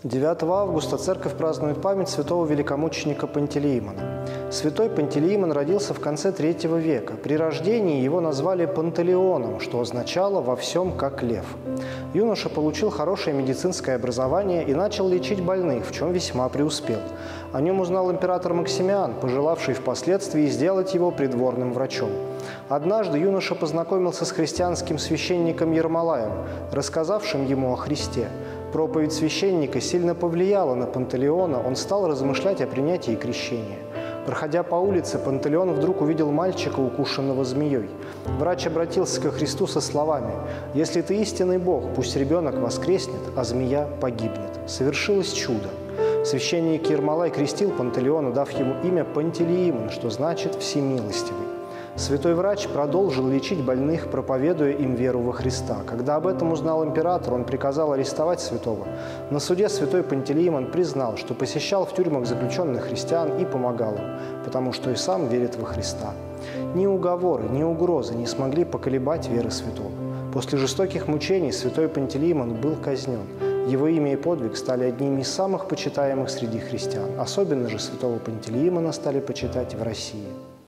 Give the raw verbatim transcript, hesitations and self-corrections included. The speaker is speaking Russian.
девятого августа церковь празднует память святого великомученика Пантелеимона. Святой Пантелеимон родился в конце третьего века. При рождении его назвали Пантелеоном, что означало «во всем как лев». Юноша получил хорошее медицинское образование и начал лечить больных, в чем весьма преуспел. О нем узнал император Максимиан, пожелавший впоследствии сделать его придворным врачом. Однажды юноша познакомился с христианским священником Ермолаем, рассказавшим ему о Христе. Проповедь священника сильно повлияла на Пантелеона, он стал размышлять о принятии крещения. Проходя по улице, Пантелеон вдруг увидел мальчика, укушенного змеей. Врач обратился ко Христу со словами: «Если ты истинный Бог, пусть ребенок воскреснет, а змея погибнет». Совершилось чудо. Священник Ермолай крестил Пантелеона, дав ему имя Пантелеимон, что значит «всемилостивый». Святой врач продолжил лечить больных, проповедуя им веру во Христа. Когда об этом узнал император, он приказал арестовать святого. На суде святой Пантелеимон признал, что посещал в тюрьмах заключенных христиан и помогал им, потому что и сам верит во Христа. Ни уговоры, ни угрозы не смогли поколебать веры святого. После жестоких мучений святой Пантелеимон был казнен. Его имя и подвиг стали одними из самых почитаемых среди христиан. Особенно же святого Пантелеимона стали почитать в России.